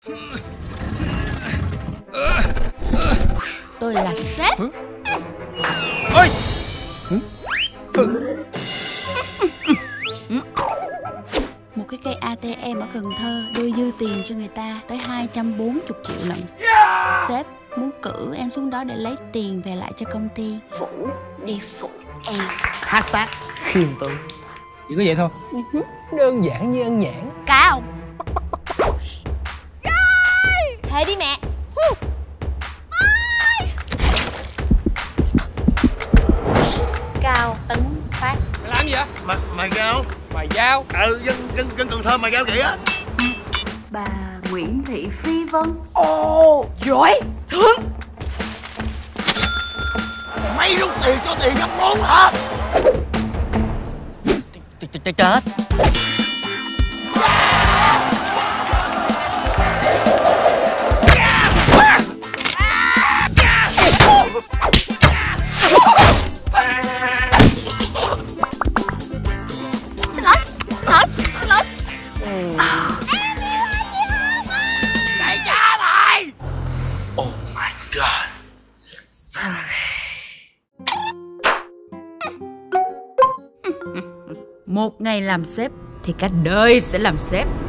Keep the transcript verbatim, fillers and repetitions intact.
Tôi là sếp. Ôi! Một cái cây a tê em ở Cần Thơ đưa dư tiền cho người ta tới hai trăm bốn mươi triệu lần. Sếp muốn cử em xuống đó để lấy tiền về lại cho công ty. Vũ đi phụ em. Hashtag khiêm tốn. Chỉ có vậy thôi. Đơn giản như ăn nhãn. Cao. Thế đi mẹ. Cao Tấn Phát. Mày làm gì vậy? Mày, mày giao? Mày giao? Ừ, dân, dân, dân Cần Thơ mày giao vậy á. Bà Nguyễn Thị Phi Vân. Ồ, giỏi. Thương. Mày rút tiền cho tiền gấp bốn hả? Chết. Xin lỗi, xin lỗi, xin lỗi. Đại cha mày! Oh my god. Sao Một ngày làm sếp thì cả đời sẽ làm sếp.